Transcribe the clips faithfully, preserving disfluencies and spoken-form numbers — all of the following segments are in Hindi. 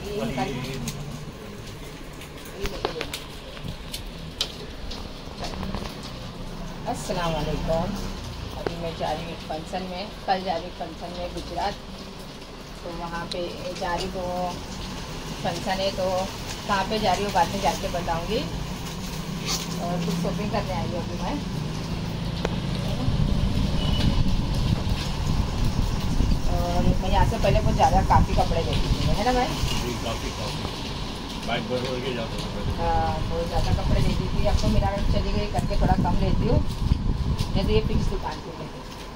अस्सलाम वालेकुम। अभी मैं जा रही हूँ फंक्शन में, कल जा रही हूँ फंक्शन में गुजरात। तो वहाँ पे जा रही तो फंक्शन है, तो कहाँ पे जा रही हूँ बाद में जाके बताऊँगी। और कुछ शॉपिंग करने आई हूँ अभी मैं। और मैं यहाँ से पहले बहुत ज़्यादा काफ़ी कपड़े लेती थी, है ना भाई? काफ़ी काफ़ी बाइक भर भर के जाता हूँ। हाँ, बहुत ज़्यादा कपड़े लेती थी। अब तो मेरा चली गई करके थोड़ा कम लेती हूँ, नहीं तो ये फिक्स दुकान पे लेती।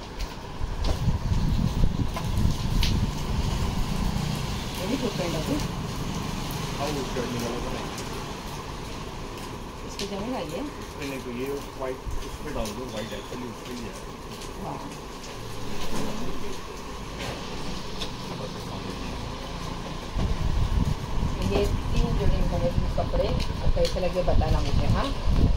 ये भी फुट पेंट होगी। हाँ, वो चढ़ने वाला तो नहीं। इसकी जमीन आई है। इसमें नहीं, तो ये वाइट उसमें डाल दो। वाइट एक्चुअली उसमें ही है। हाँ, ये तीन जोड़ी बने कपड़े, और कैसे लगे बताना मुझे। हाँ,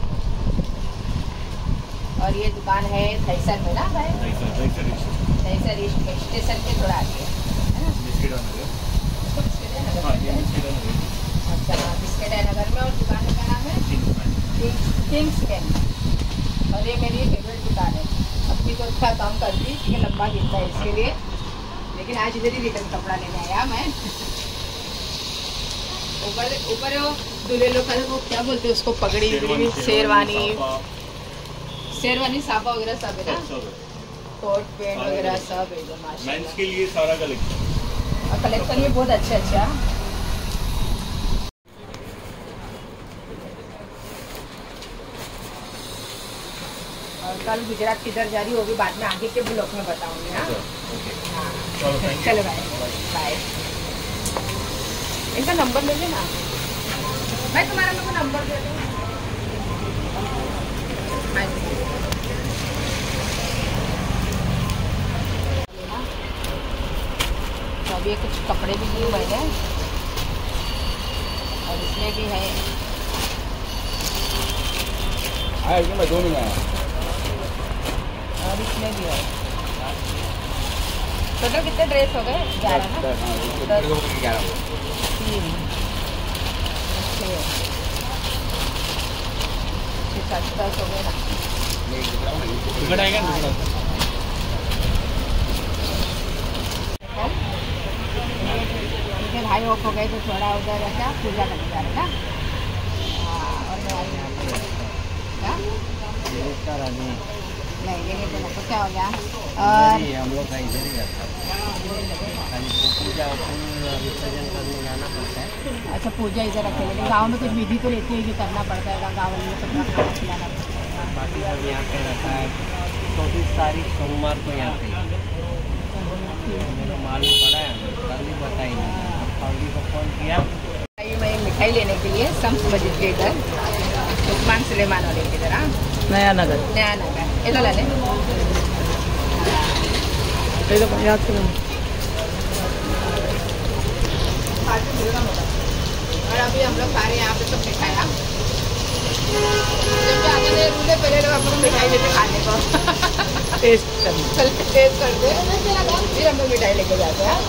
और ये दुकान है थैसर में ना भाई? थैसर स्टेशन के थोड़ा आगे है ना? बिस्किट नगर। हाँ, ये बिस्किट नगर। अच्छा, बिस्किट नगर में। और दुकान का नाम है किंग्स कैन। और ये मेरी फेवरेट दुकान है। अपनी तो अच्छा काम करती है, लंबा गिरता है इसके लिए, लेकिन आज इधर ही रिटर्न कपड़ा लेने आया मैं। ऊपर ऊपर वो दूल्हे लोग का वो क्या बोलते हैं उसको, पगड़ी, शेरवानी, शेरवानी साफा वगैरह सब है ना? कोट पैंट वगैरह सब है जो माशाल्लाह। मेंस के लिए सारा कलेक्शन, और कलेक्शन भी बहुत अच्छे अच्छा। और कल गुजरात किधर जा रही होगी बाद में आगे के ब्लॉग में बताऊंगी। हाँ, चलो बाय बाय। इनका नंबर ले लेना भाई, तुम्हारा मेरे को नंबर दे दो। तो अभी कुछ कपड़े भी लिए हुए हैं, और इसमें भी है। मैं दो नहीं आया। और इसमें भी है। टोटल कितने ड्रेस हो गए? ग्यारह ना? ग्यारह। तीन छः सात दस हो गए ना? इनके भाई ऑफ हो गए तो थोड़ा उधर क्या पूजा करने जा रहे ना। हाँ, और नहीं लेंगे तो ना, तो क्या हो गया। और हम लोग का इधर ही रहता है, पूजा विसर्जन करने जाना पड़ता है। अच्छा, पूजा इधर रखे, लेकिन गाँव में कुछ विधि तो रहती है कि करना पड़ता है, गाँव वाले को सबका खाना खिलाना पड़ता है। बाकी सब यहाँ पे रहता है। चौबीस तारीख सोमवार को यहाँ पे मेरा मालूम पड़ा है, कल भी बताई नहीं। फौजी को फोन किया, मैं मिठाई लेने के लिए शम्स मस्जिद के इधर, उस्मान सुलेमान वाले की तरह, नया नगर नया नगर इधर ले लें। याद करो। और अभी हम लोग सारे यहाँ पे सब मिठाई, जब आगे से रूले पहले लोग अपन मिठाई लेते खाने को टेस्ट कर टेस्ट करते फिर हम लोग मिठाई लेके जाते हैं।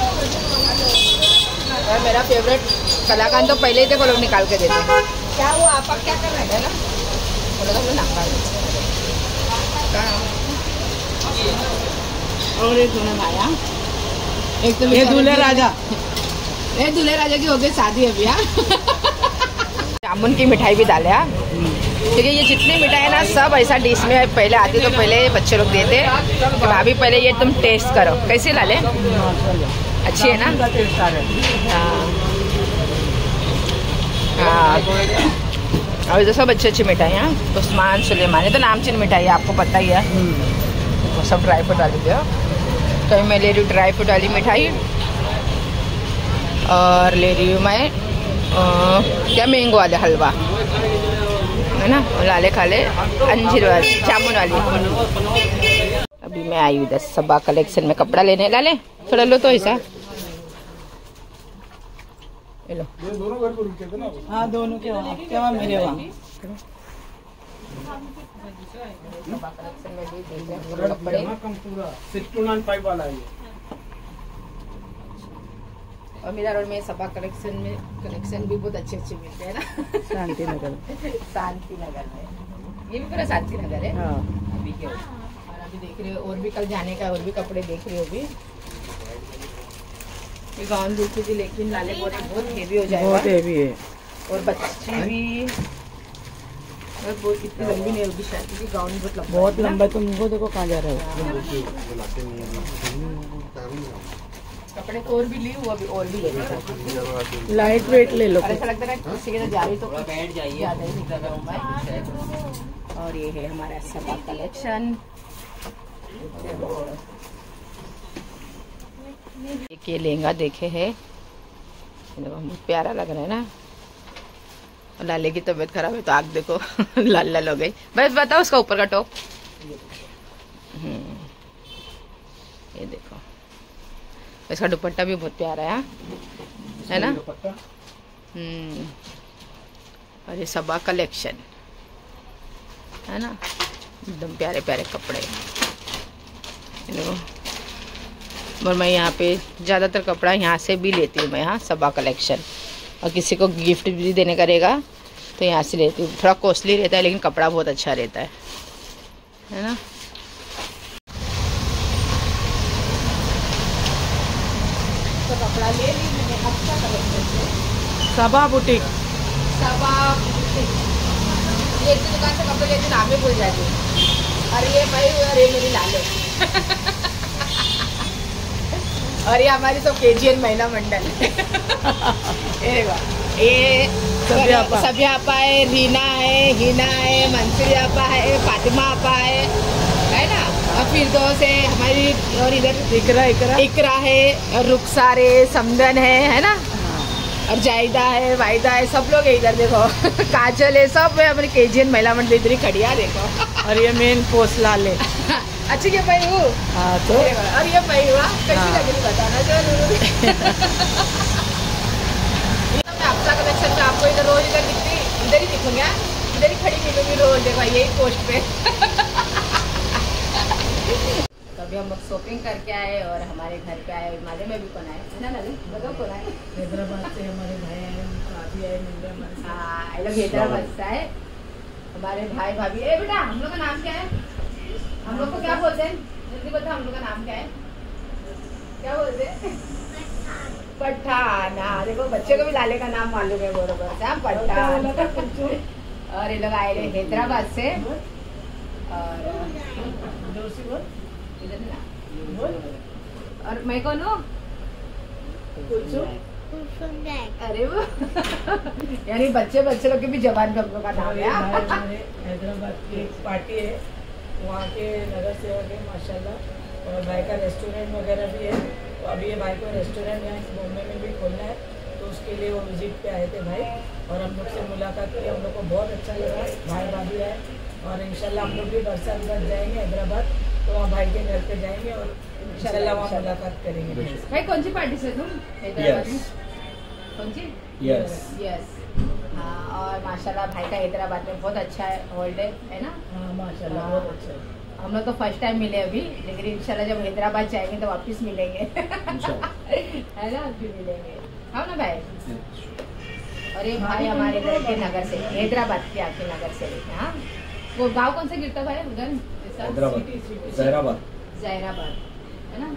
और मेरा फेवरेट कलाकांद तो पहले ही देखो लोग निकाल के देते हैं। क्या वो आप क्या कर रहे हैं ना, बोलो तो नाम। और एक दूल्हा भाया, एक तो ये दूल्हे राजा, ये दूल्हे राजा की हो गई शादी अभी। हाँ, जामुन की मिठाई भी डाले। हाँ, क्योंकि ये जितनी मिठाई है ना सब ऐसा डिश में पहले आती, तो पहले बच्चे लोग देते कि भाभी पहले ये तुम टेस्ट करो कैसे लाले, अच्छी है ना। हाँ हाँ, और तो सब अच्छी अच्छी मिठाई हैं। उस्मान सुलेमान ये तो नामचीन मिठाई है, आपको पता ही है। वो सब ड्राई फ्रूट डाली दो। तो मैं ले रही हूँ ड्राई फ्रूट वाली मिठाई, और ले रही हूँ मैं आ, क्या मैंगो वाले हलवा है ना, लाले खाले अंजीर वाली जामुन वाली। अभी मैं आई हूँ इधर सबा कलेक्शन में कपड़ा लेने। लाले थोड़ा लो तो ऐसा लो। दोनों घर को रुके थे ना? हाँ, दोनों के वहाँ क्या वहाँ मेरे वहाँ कलेक्शन में भी देख कपड़े सिक्स टू नाइन फाइव वाला है। और मीरा रोड में सबा कलेक्शन में कलेक्शन भी बहुत अच्छे अच्छे मिलते हैं ना। शांति नगर। शांति नगर में, ये भी पूरा शांति नगर है। हाँ। अभी क्या और अभी देख रहे हो, और भी कल जाने का और भी कपड़े देख रहे हो। अभी ये गाउन देखी थी, लेकिन लाले बोले बहुत हेवी हो जाएगा, बहुत हेवी है। और बच्ची भी और बहुत इतनी लंबी नहीं होगी शायद, क्योंकि गाउन बहुत लंबा बहुत है ना। लंबा है, तुमको देखो कहाँ जा रहे हो। कपड़े तो और भी ली, वो अभी और भी ले लेता। लाइट वेट ले लो। और ऐसा लगता है ना किसी के साथ जा रही तो थोड़ा बैठ जाइए। ज्यादा ही निकल रहा हूँ मैं। और ये है हमारा सबा कलेक्शन। एक ये लहंगा देखे है, बहुत प्यारा लग रहा है ना। लाले की तबीयत खराब है तो आग देखो लाल लाल हो गई। बस बताओ उसका ऊपर का टॉप। हम्म, ये देखो, इसका दुपट्टा भी बहुत प्यारा है, है ना। हम्म, और ये सबा कलेक्शन है ना, एकदम प्यारे प्यारे कपड़े। देखो, और मैं यहाँ पे ज़्यादातर कपड़ा यहाँ से भी लेती हूँ मैं, यहाँ सबा कलेक्शन। और किसी को गिफ्ट भी देने का रहेगा तो यहाँ से लेती हूँ। थोड़ा कॉस्टली रहता है लेकिन कपड़ा बहुत अच्छा रहता है, है ना। तो कपड़ा ले ली मैंने अच्छा कलेक्शन से, सबा बुटीक। सबा बुटीक। ये एक दुकान से कपड़े लेती, नाम ही भूल जाती हूँ। अरे ये भाई, अरे मेरी लाले और ये हमारी सब केजीएन महिला मंडल ये ये सभ्या आपा है, रीना है, हिना है, मंसूरी आपा है, फातिमा आपा है, है ना। और फिर दो से हमारी, और इधर इकरा इकरा इकरा है, और रुखसार है, समदन है, है ना। और जायदा है, वायदा है, सब लोग है इधर देखो काजल है, सब है हमारी केजीएन महिला मंडल इधर ही खड़ी है देखो। और ये मेन पोस्ट लाले। अच्छी ये भाई हूँ। हाँ तो और ये भाई हुआ कैसी लग रही बताना जरूर। मैं आपका कलेक्शन में आपको इधर रोज इधर दिखती, इधर ही दिखूंगा, इधर ही खड़ी मिलूंगी रोज, देखो यही पोस्ट पे। तो अभी हम लोग शॉपिंग करके आए और हमारे घर पे आए। माले में भी कौन आए, है ना नाले, बताओ कौन आए। हैदराबाद से हमारे भाई आए, भाभी आए, मिल रहे हमारे। हाँ, ये लोग हैदराबाद से आए हमारे भाई भाभी। ए बेटा, हम लोग का नाम क्या है, हम लोग को क्या बोलते हैं, जल्दी बता, हम लोग का नाम क्या है, क्या बोलते हैं। पठान। हाँ देखो, बच्चे को भी लाले का नाम मालूम है बरोबर से, पठान। और ये लोग आए रहे हैदराबाद से। और इधर ना, और मैं कौन हूँ, अरे वो यानी बच्चे बच्चे लोग के भी जवान का हम लोग का नाम है। हैदराबाद की एक पार्टी है, वहाँ के नगर सेवक है माशाल्लाह। और भाई का रेस्टोरेंट वगैरह भी है, तो अभी ये भाई को रेस्टोरेंट यहाँ बॉम्बे में भी खोलना है, तो उसके लिए वो विजिट पे आए थे भाई। और हम लोग से मुलाकात की, हम लोग को बहुत अच्छा लगा, भाई भाभी आए। और इंशाल्लाह हम लोग भी बरसात बाद जाएंगे हैदराबाद, तो वहाँ भाई के घर पे जाएंगे और इंशाल्लाह वहाँ मुलाकात करेंगे। भाई कौन सी पार्टी से तुम हैदराबाद में, कौन सी। Yes yes. हाँ, और माशाल्लाह भाई का हैदराबाद में बहुत अच्छा है हॉलिडे, है ना। हाँ माशाल्लाह बहुत अच्छा है। हम लोग तो फर्स्ट टाइम मिले अभी, लेकिन इंशाल्लाह जब हैदराबाद जाएंगे तो वापस मिलेंगे है ना, फिर मिलेंगे हम ना भाई। और ये भाई हमारे घर के नगर से, हैदराबाद के आके नगर से। हाँ, वो गांव कौन सा गिरता भाई उधर, हैदराबाद, जहराबाद, जहराबाद, है ना।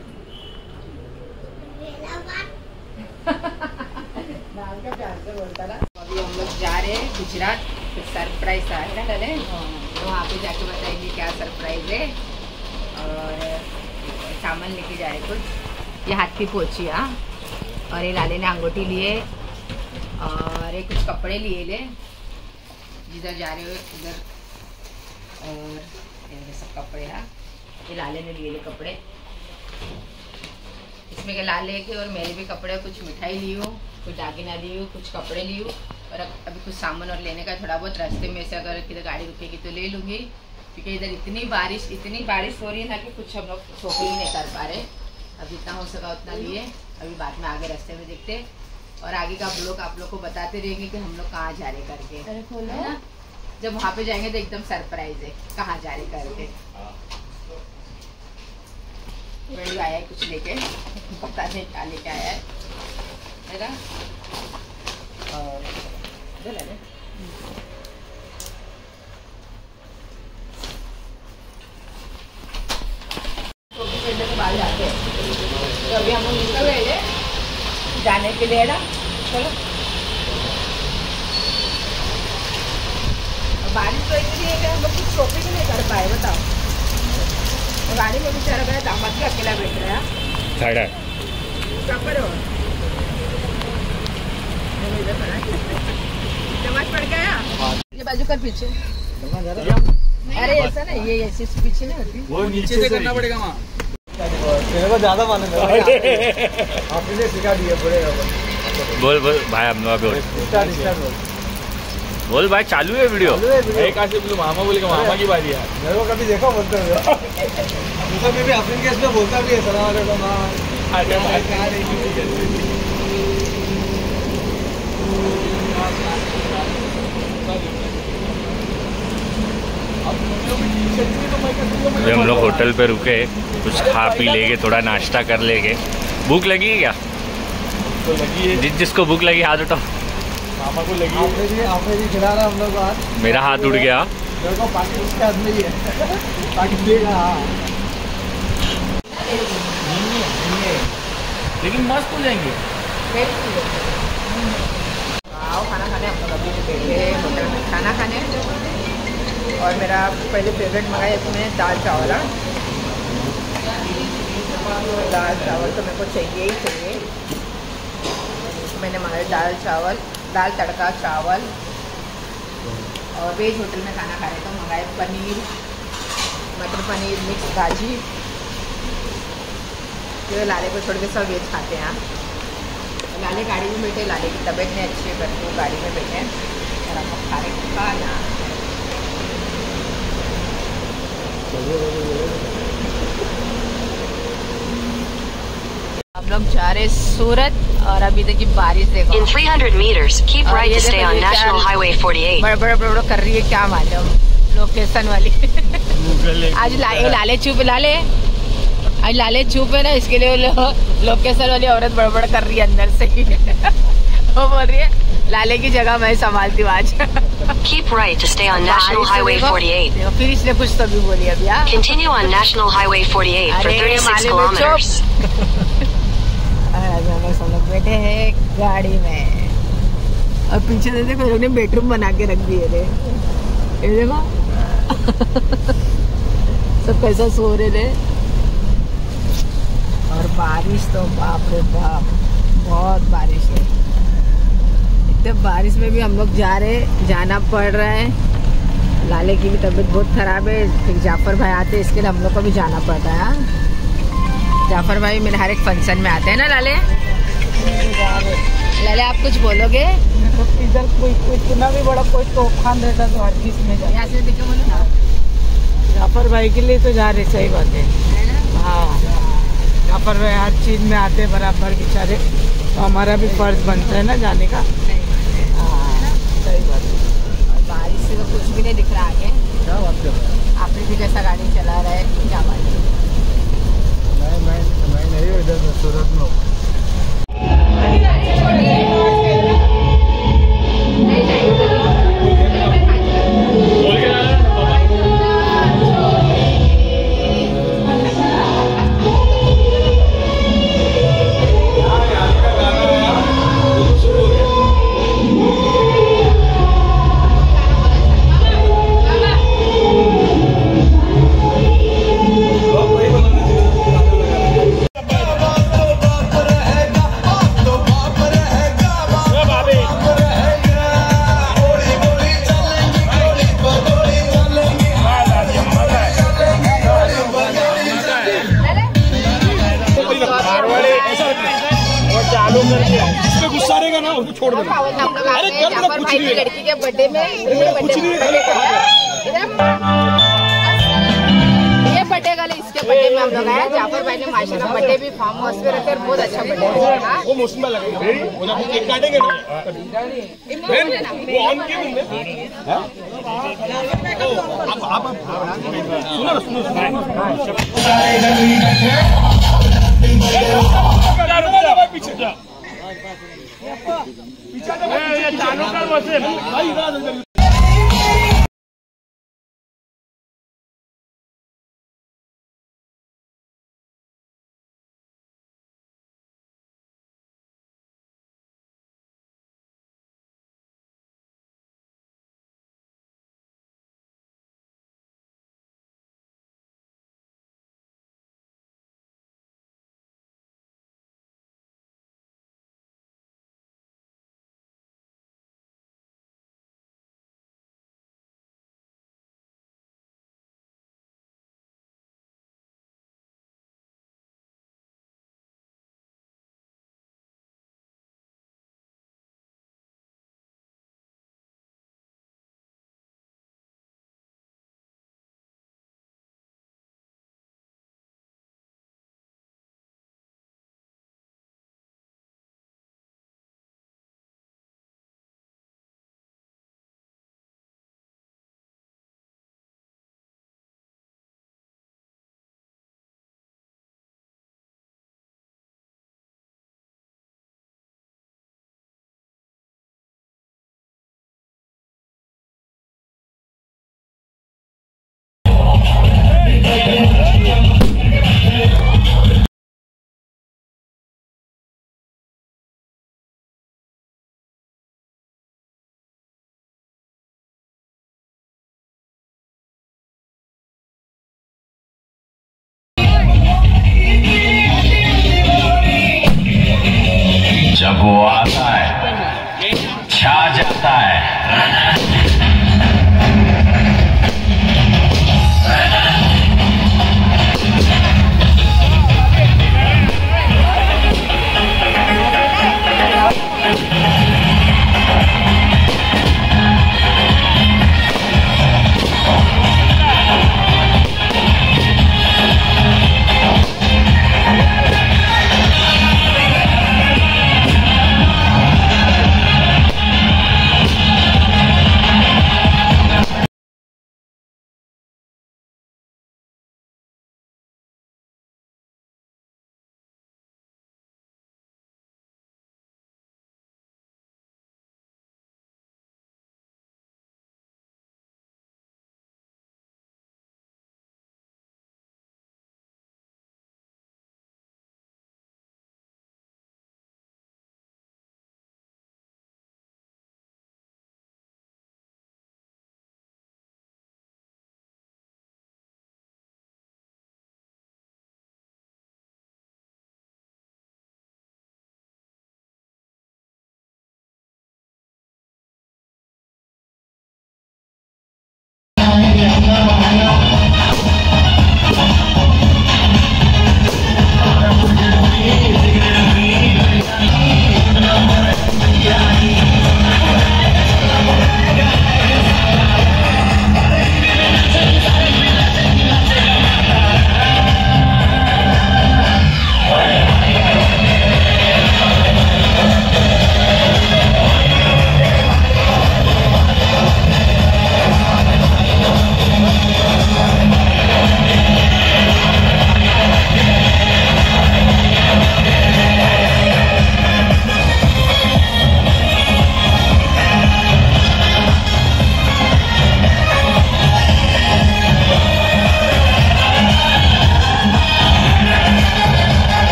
नाम का प्यार से बोलता ना। अभी हम लोग जा रहे हैं गुजरात, कुछ सरप्राइज आए ना डले, तो वहाँ पे जाके बताएंगे क्या सरप्राइज है। और सामान लेके जा रहे कुछ, ये हाथी पोछी। हाँ, और ये लाले ने अंगूठी लिए, और ये कुछ कपड़े लिए ले, जिधर जा रहे हो उधर। और ये सब कपड़े, हाँ ये लाले ने लिए ले कपड़े, इसमें के लाले के और मेरे भी कपड़े, कुछ मिठाई ली हूँ, कुछ दागिना ली हूँ, कुछ कपड़े ली हूँ। और अभी कुछ सामान और लेने का थोड़ा बहुत, रास्ते में से अगर किधर गाड़ी रुकेगी तो ले लूँगी, क्योंकि इधर इतनी बारिश इतनी बारिश हो रही है ना कि कुछ हम लोग शॉपिंग नहीं कर पा रहे। अब जितना हो सका उतना लिए, अभी बाद में आगे रास्ते में देखते, और आगे का ब्लॉग आप लोग को बताते रहेंगे कि हम लोग कहाँ जा रहे करके, है ना। जब वहाँ पे जाएंगे तो एकदम सरप्राइज है कहाँ जा रहे करके। वीडियो आया है कुछ लेके, पता नहीं क्या लेके आया है। मेरा बाहर जाते हैं तो अभी हम लोग निकल गए थे जाने के लिए ना। चलो बारिश तो इतनी है कि हम लोग कुछ शॉपिंग नहीं कर पाए। बताओ तो गाड़ी में बेचारा गया दामाद के अकेला बैठ रहा है क्या करो नमाज पढ़ गया ये बाजू कर पीछे। अरे ऐसा ना ये ऐसे पीछे नहीं होती वो नीचे से करना पड़ेगा वहाँ। तेरे को ज्यादा मालूम है आपने सिखा दिया पड़ेगा। बोल बोल भाई हम लोग बोल बोल भाई चालू है वीडियो। एक आसे बोलो मामा बोलेगा मामा की बारी है। मेरे को कभी देखा बोलते हुए दूसरा मैं भी अफरीन केस में बोलता भी है सलाम वालेकुम हाँ। अभी हम लोग होटल पे रुके कुछ खा पी लेंगे थोड़ा नाश्ता कर लेंगे। भूख लगी है क्या? तो लगी है जिस जिसको भूख लगी हाथ उठाओ। मामा को लगी आपने जी आपने जी खिला रहा हम लोग आज मेरा हाथ उड़ गया। मेरे को पाकि उसका आदमी है पाकि देगा लेकिन मस्त हो जाएंगे। आओ खाना खाने हम लोग अभी बैठे होटल में खाना खाने। और मेरा पहले फेवरेट मंगाया तो मैंने दाल चावल। दाल चावल तो मेरे को चाहिए ही चाहिए। मैंने मंगाया दाल चावल दाल तड़का चावल। और वेज होटल में खाना खा रहे तो मंगाए पनीर मटर पनीर मिक्स भाजी। तो लाले को छोड़ के सब वेज खाते हैं। लाले गाड़ी में बैठे लाले की तबीयत नहीं अच्छी है करके वो गाड़ी में बैठे और हम लोग खा रहे खाना। हम लोग जा रहे सूरत और अभी देखिए बारिश देखो। In three hundred meters, keep right to stay on National Highway forty-eight. बड़ा बड़ा बड़ा कर रही है क्या मालूम लोकेशन वाली। आज ला, लाले चुप लाले आज लाले चुप है ना इसके लिए लो, लोकेशन वाली औरत बड़बड़ कर रही है अंदर से ही। वो बोल रही है लाले की जगह मैं संभालती हूँ आज। Keep right to stay on National Highway forty-eight. देखो फिर इसने कुछ तो भी बोली अभी। Continue on National Highway forty-eight for thirty-six kilometers. सब लोग बैठे हैं गाड़ी में और पीछे से देखो लोग ने बेडरूम बना के रख दिए थे। ये देखो सब कैसा सो रहे थे। और बारिश तो बाप रे बाप बहुत बारिश है। इतने बारिश में भी हम लोग जा रहे जाना पड़ रहा है। लाले की भी तबीयत बहुत खराब है फिर जाफर भाई आते इसके लिए हम लोग को भी जाना पड़ रहा है। जाफर भाई मेरे हर एक फंक्शन में आते हैं ना लाले। लाले आप कुछ बोलोगे? इधर कोई कोई कितना भी बड़ा कोई तोहफान रहता तो हर चीज में यहाँ से देखे बोलो ना। जाफर भाई के लिए तो जा रहे सही बात है। हाँ जाफर भाई हर चीज में आते बराबर बेचारे तो हमारा भी फर्ज बनता है ना जाने का। हाँ सही बात है। बारिश से तो कुछ भी नहीं दिख रहा आगे। क्या बात कर रहे हैं आपने भी कैसा गाड़ी चला रहा है क्या बात है? मैं मैं मैं नहीं हूँ इधर सूरत में। गुस्सा रहेगा ना उसको छोड़ देना। अरे जाफर भाई की लड़की के बर्थडे में ये बर्थडे ये बर्थडे का इसके बर्थडे में हम लोग आए। जाफर भाई ने माशाल्लाह बर्थडे भी फार्म हाउस पे रखे बहुत अच्छा बर्थडे है। वो मौसम में लगेगा वो ना केक काटेंगे ना वो ऑन के में आप आप सुनो सुनो सुनो पीछे जा चालू कर बसे जब वो आता है छा जाता है।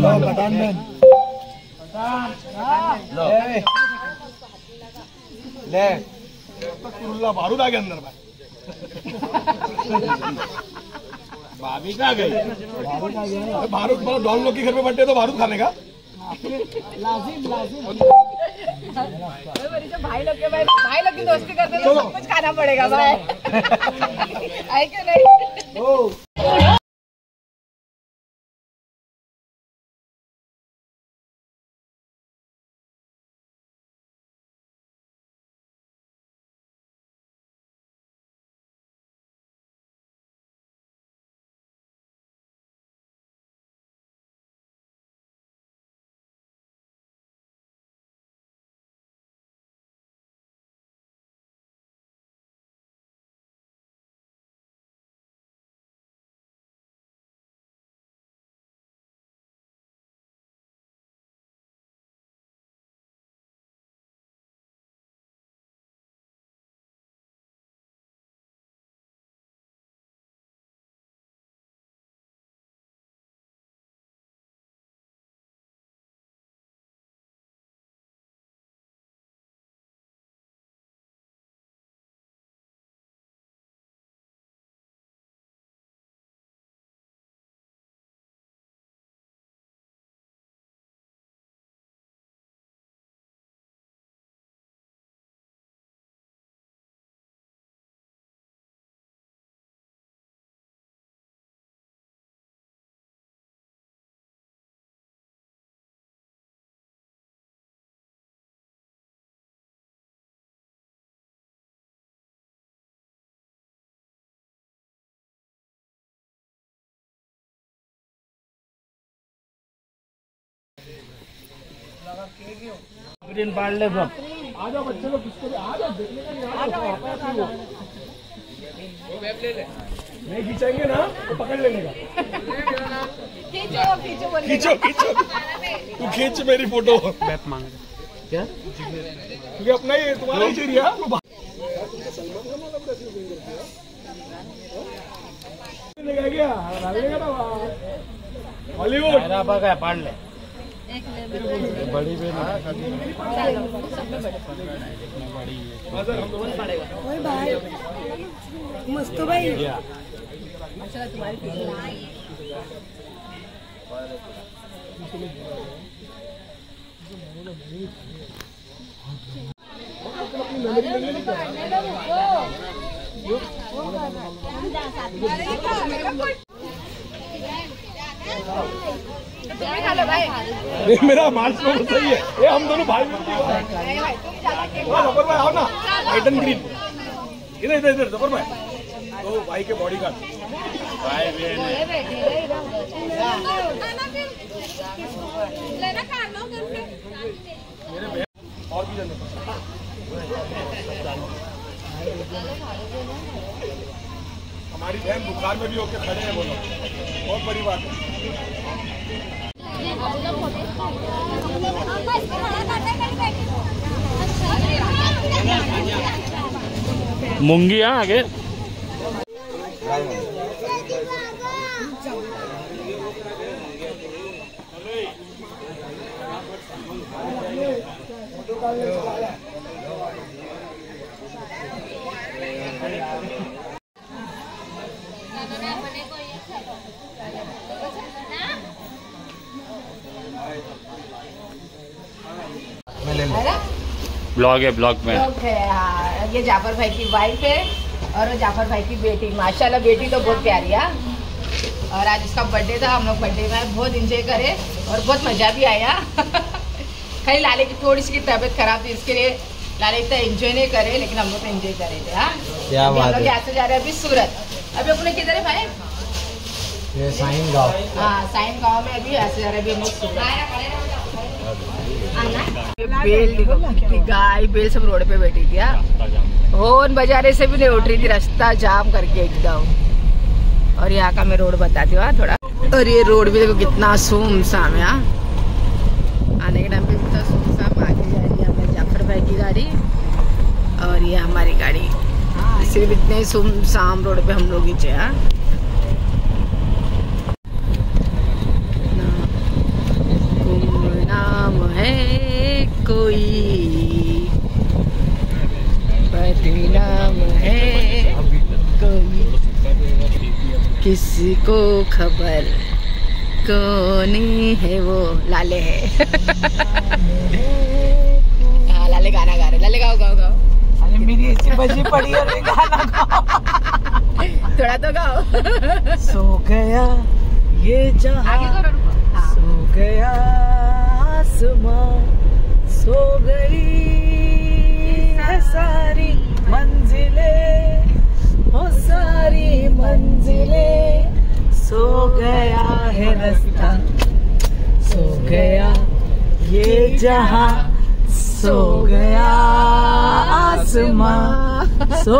ले बारूद आ गया अंदर भाई। भाभी कहाँ गई? बारूद मतलब डॉन लोग के घर में बंटे तो बारूद खाने का लाजिम लाजिम भाई लोग के भाई भाई लोग की दोस्ती करते तो सब कुछ खाना पड़ेगा भाई। है क्यों नहीं? ग्रीन पाल ले सब। आ जाओ बच्चे लोग किसको भी आ जाओ देखने का नहीं आ जाओ नहीं खींचेंगे ना तो पकड़ लेने का। खींचो खींचो बोलिए। खींचो खींचो तू खींच मेरी फोटो। बैप मांग क्या? क्योंकि अपना ही तुम्हारा ही एरिया क्या हॉलीवुड बघा पाडले बड़ी बेन मस्त भाई नहीं मेरा मार्च में सही है। ये हम दोनों भाई जफर भाई आओ ना वाइट एंड ग्रीन इधर इधर इधर जफर भाई तो भाई के बॉडी गार्ड भाई बहन और भी जाने हमारी बहन बुखार में भी होके खड़े हैं बोलो बहुत बड़ी बात है। मूंगी यहाँ आगे ब्लॉग है ब्लॉग में है। हाँ, ये जाफर भाई की वाइफ है और वो जाफर भाई की बेटी। माशाल्लाह बेटी तो बहुत प्यारी है। और आज इसका बर्थडे था, हम लोग बर्थडे में बहुत एंजॉय करे और बहुत मज़ा भी आया। खाली लाले की थोड़ी सी तबीयत खराब थी, इसके लिए लाले इतना एंजॉय नहीं करे, लेकिन हम लोग तो एंजॉय करे थे। हाँ क्या बात है। हम लोग यहाँ से जा रहे हैं अभी सूरत। अभी अपने किधर है भाई? ये साइन गाँव। हाँ साइन गाँव में अभी ऐसे जा रहे हैं अभी हम लोग सूरत। बेल देखो कितनी गाय बेल सब रोड पे बैठी थी। होर्न बजाने से भी नहीं उठ रही थी, रास्ता जाम करके एकदम। और यहाँ का मैं रोड बताती हूँ थोड़ा। और ये रोड भी देखो कितना सुमसाम है। आने के टाइम पे कितना सुमसाम। आगे जा रही है हमें जाफर भाई की गाड़ी और ये हमारी गाड़ी। सिर्फ इतने सुमसाम रोड पे हम लोग नीचे। कोई बदनाम है कोई, किसी को खबर कौन है वो। लाले है हाँ लाले गाना गा रहे। लाले गाओ गाओ गाओ। अरे मेरी ऐसी बजी पड़ी है, मैं गाना गाओ। थोड़ा तो गाओ। सो गया ये जहां, सो गया आसमां, सो गई है सारी मंजिलें, हो सारी मंजिलें, सो गया है रास्ता, सो गया ये जहां, सो गया आसमां, सो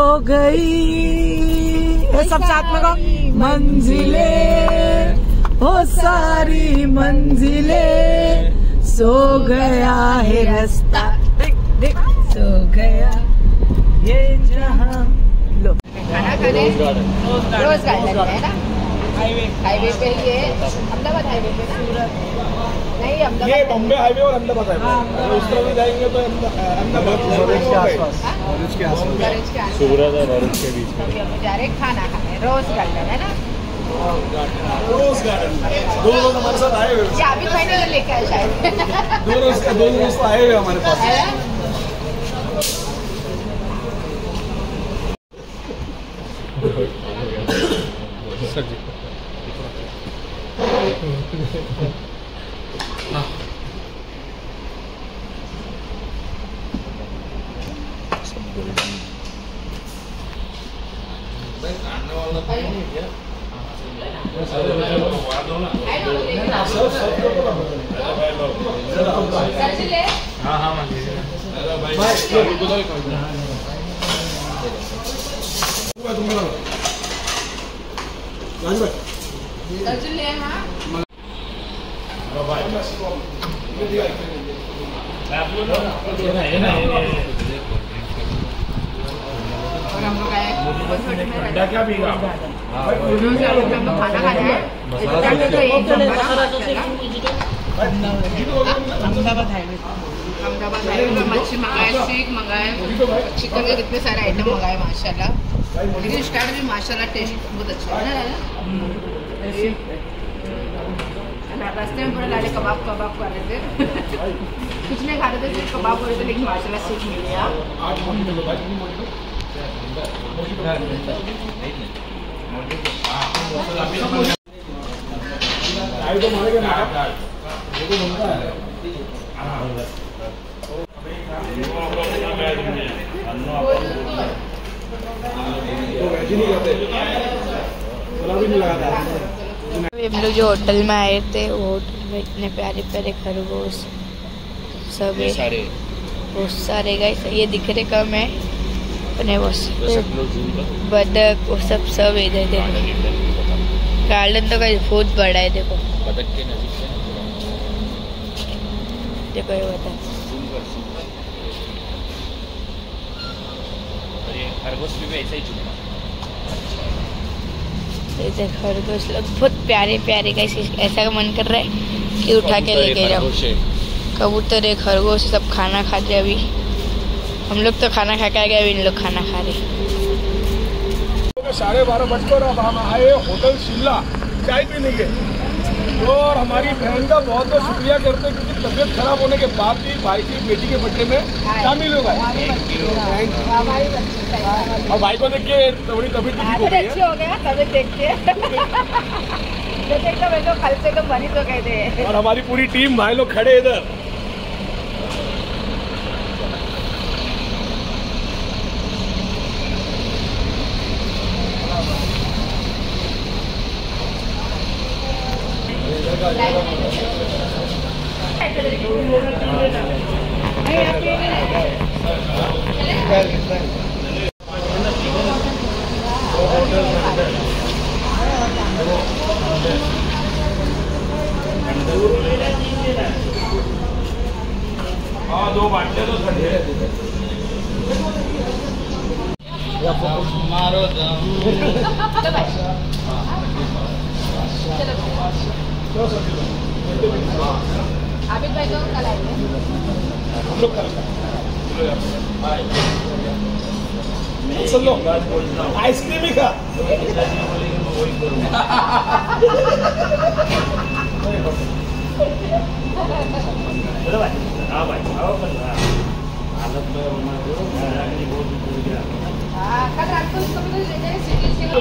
गई सब साथ में गाओ। मंजिलें हो सारी मंजिलें, सो गया है रास्ता, देख देख, सो गया ये जहां। लो खाना खाने रोज गार्डन है ना, हाईवे हाईवे पे ही है, अहमदाबाद हाईवे पे ना, नहीं ये अहमदाबाद बॉम्बे हाईवे और अहमदाबाद हाईवे, अगर उस तरफ भी जाएंगे तो अहमदाबाद भरूच के आसपास, भरूच के आसपास, भरूच के आसपास। सूरत और भरूच के बीच में। अभी हम जा रहे हैं खाना खाने, रोज गार्डन है ना। रोज गार्डन दो रोज हमारे साथ आए हुए, ये आबिद भाई ने लेके आए शायद। दो रोज दो रोज तो आए हुए हमारे पास। हाँ हाँ और हम लोग आए क्या पीगा? हम लोग खाना खाना है। तो एक अहमदाबाद हाईवे अहमदाबाद हाईवे में मच्छी मंगाए, सीख मंगाए, चिकन के कितने सारे आइटम मंगाए माशाल्लाह। लेकिन स्टार्ट भी माशाल्लाह टेस्ट बहुत अच्छा है ना। रास्ते में बड़े लाले कबाब कबाब खा रहे थे। कुछ नहीं खा रहे थे, सिर्फ कबाब हो रहे थे, लेकिन माशाल्लाह सीख मिल गया। हम लोग जो होटल में आए थे, वो होटल में इतने प्यारे प्यारे खरगोश सब है, सारे बहुत सारे गाइस। ये दिख रहे कम है अपने, वो बतख वो सब सब इधर देखो। गार्डन तो गाइस बहुत बड़ा है, देखो बतख के नजीक से देखो ये बतख। और ये खरगोश भी ऐसा ही चुना। ऐसे खरगोश लोग बहुत प्यारे प्यारे गाइस, ऐसा का मन कर रहा है कि उठा के लेके जाओ। कबूतर है, खरगोश सब खाना खाते अभी। हम लोग तो खाना खा के आ गए, अभी इन लोग खाना खा रहे। साढ़े बारह बजकर अब हम आए होटल शिमला चाय पीने के, और हमारी बहन का बहुत बहुत शुक्रिया करते हैं, क्योंकि तबीयत खराब होने के बाद भी भाई की बेटी के बर्थडे में शामिल हो गए। और भाई को देख के थोड़ी तबीयत ठीक हो गई है। हो गया तबीयत देख के। तो कल से तो बनी तो कहते। और हमारी पूरी टीम भाई लोग खड़े इधर। हाँ दो बांटे तो मारो आबिद भाई को कल आएंगे। हम लोग कल चल लो आइसक्रीम ही खा। कल रात को उसको भी तो ले जाएंगे सिटी से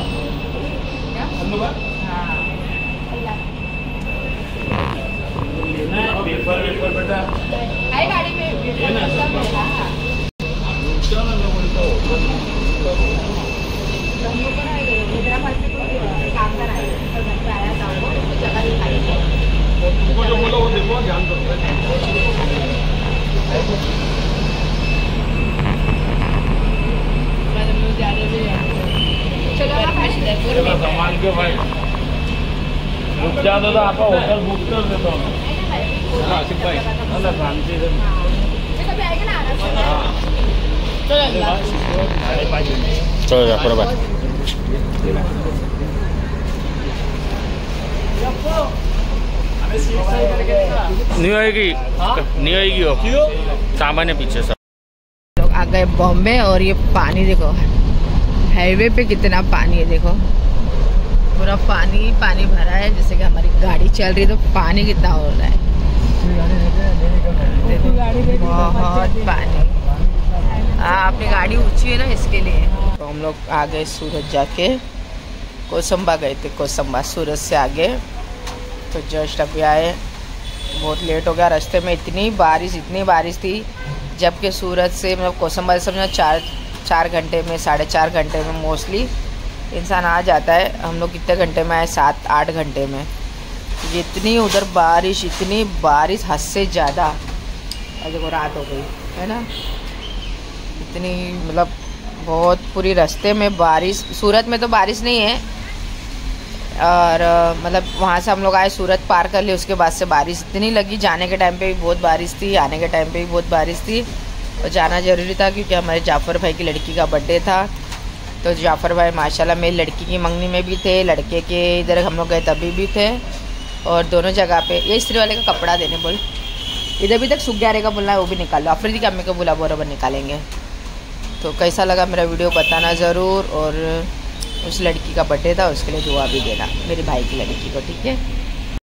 पेपर पेपर बेटा आई गाड़ी में काम कर आया था वो जगह दिखाई तुमको जो बोला वो देखो ध्यान दो। संभाल के भाई रुक जाता था आपका होटल बुक कर देता हूँ आसिफ भाई शांति से चलो जा पूरा बात नहीं आएगी नहीं आएगी वो सामान्य पीछे सब लोग आ गए बॉम्बे। और ये पानी देखो हाईवे पे कितना पानी है, देखो पूरा पानी पानी भरा है। जैसे कि हमारी गाड़ी चल रही है तो पानी कितना हो रहा है, देखो बहुत पानी। हाँ अपनी गाड़ी ऊंची है ना इसके लिए। तो हम लोग आ गए सूरत जाके, कोसंबा गए थे, कोसंबा सूरत से आगे। तो जस्ट अभी आए, बहुत लेट हो गया। रास्ते में इतनी बारिश इतनी बारिश थी, जबकि सूरत से मतलब कोसंबा से समझो चार चार घंटे में साढ़े चार घंटे में मोस्टली इंसान आ जाता है। हम लोग कितने घंटे में आए, सात आठ घंटे में। इतनी उधर बारिश इतनी बारिश हद से ज़्यादा। और देखो रात हो गई है ना, इतनी मतलब बहुत पूरी रास्ते में बारिश। सूरत में तो बारिश नहीं है, और मतलब वहाँ से हम लोग आए, सूरत पार कर लिए, उसके बाद से बारिश इतनी लगी। जाने के टाइम पे भी बहुत बारिश थी, आने के टाइम पे भी बहुत बारिश थी। और जाना ज़रूरी था क्योंकि हमारे जाफ़र भाई की लड़की का बर्थडे था। तो जाफ़र भाई माशाल्लाह मेरी लड़की की मंगनी में भी थे, लड़के के इधर हम लोग गए तभी भी थे। और दोनों जगह पे ये इस्त्री वाले का कपड़ा देने बोल, इधर भी तक सूख गया रहेगा बोलना है, वो भी निकाल लो। अफरीदी की अम्मी को बोला बराबर निकालेंगे। तो कैसा लगा मेरा वीडियो बताना ज़रूर। और उस लड़की का बर्थडे था, उसके लिए दुआ भी देना मेरे भाई की लड़की को, ठीक है।